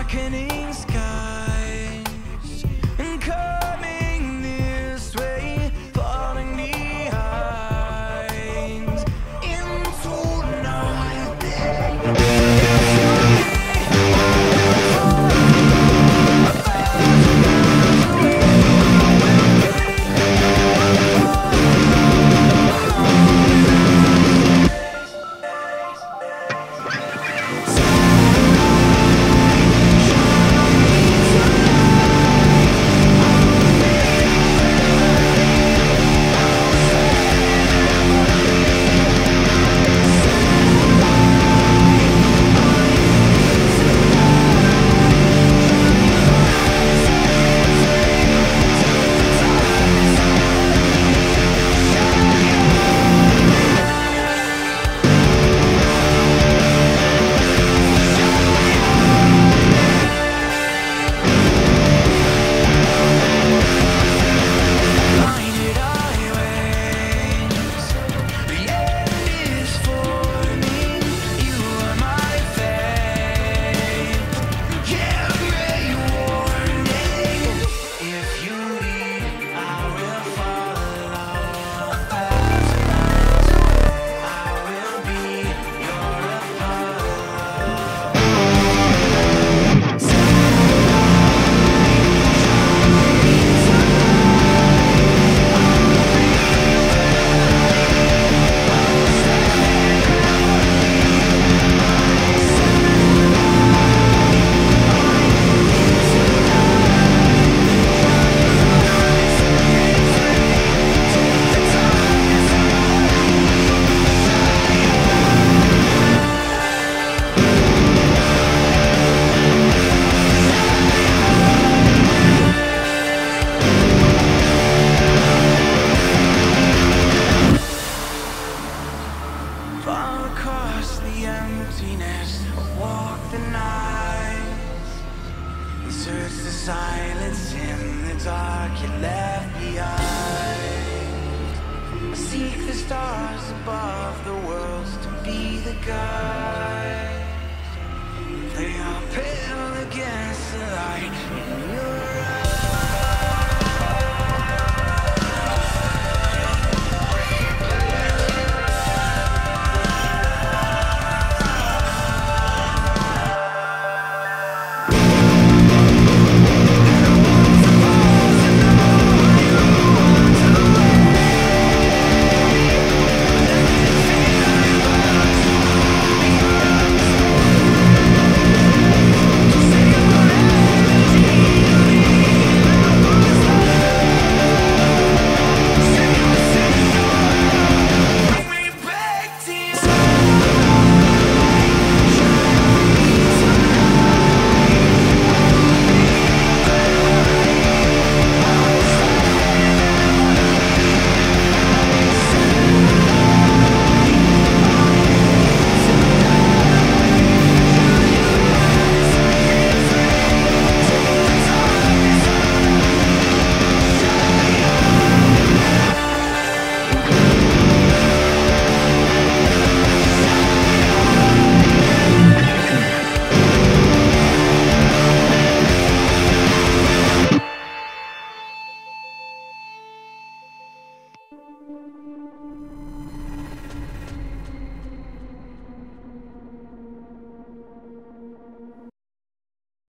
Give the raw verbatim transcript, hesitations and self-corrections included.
darkening skies and coming this way, falling behind into night. Fall across the emptiness, walk the nights, and search the silence in the dark you left behind. Seek the stars above the worlds to be the guide. They are pale against the light in your eyes. Thank you.